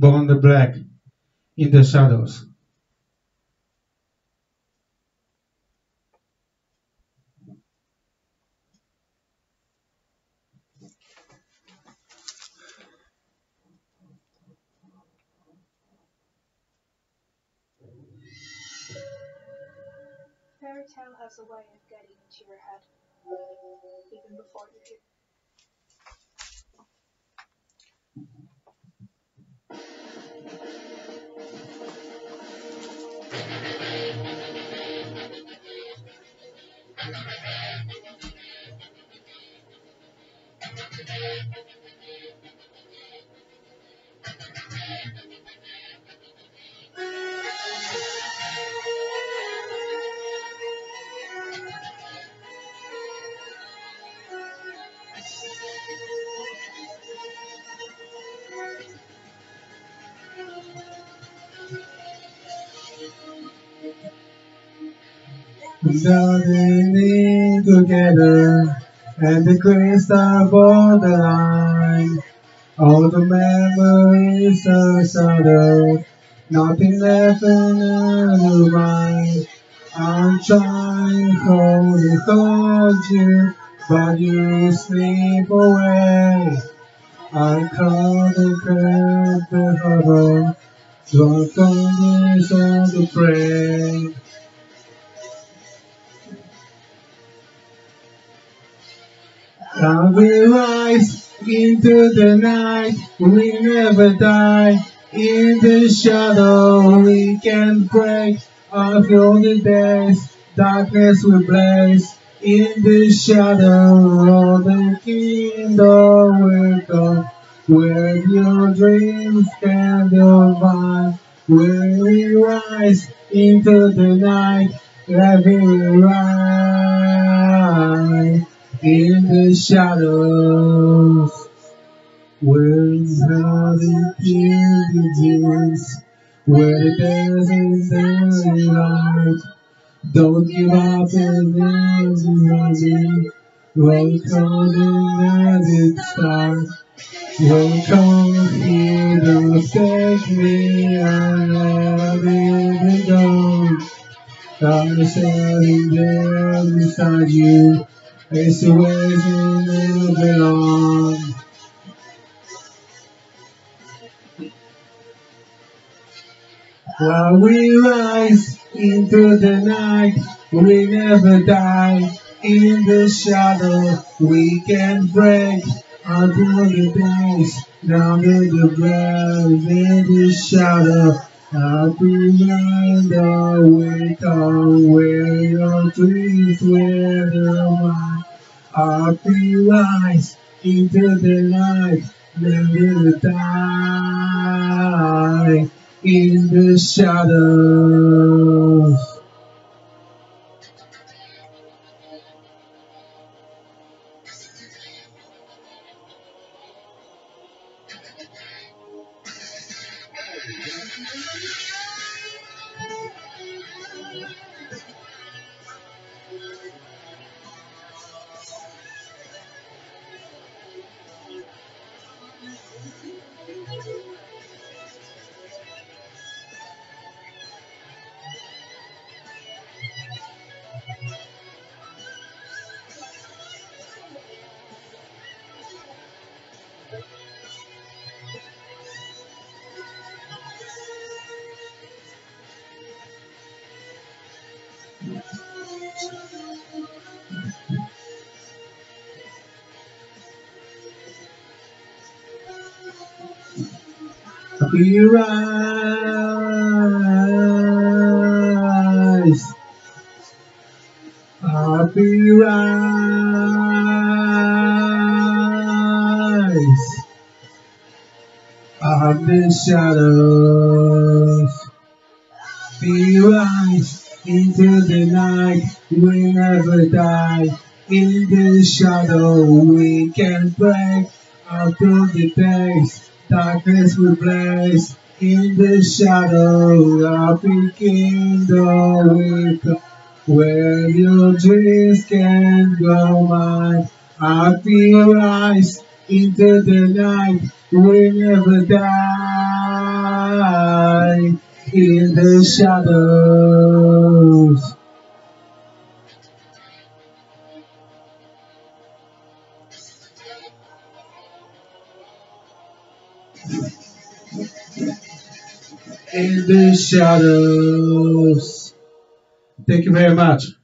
beyond the black, in the shadows. Fairy tale has a way of getting into your head, even before you're here. Gardening together, and the crystal borderline. All the memories are shattered, nothing left in our mind. I'm trying to hold you, but you slip away. I call the curve the harbor, so I on the prey. I will rise into the night, we never die. In the shadow we can break. Of all the days, darkness will blaze. In the shadow of the kingdom will come. Where your dreams can go by. When we rise into the night, let me rise in the shadows, where it's hardly clear the dunes, where there's a light. Don't give up and there's nothing. Welcome as it starts. Welcome here, don't take me and let me go. I'm standing there beside you. It's the ways you belong. While we rise into the night, we never die. In the shadow, we can break until the days down to the ground. In the shadow, I'll be the way come where your dreams will mine. I'll be rise into the night, never die in the shadows. We rise, happy rise, of the shadows. We rise into the night, we never die. In the shadow we can break out of the days. Darkness will blaze in the shadow of the kingdom will come. Where your dreams can go mine. Happy rise into the night, we never die. die in the shadows. In the shadows. Thank you very much.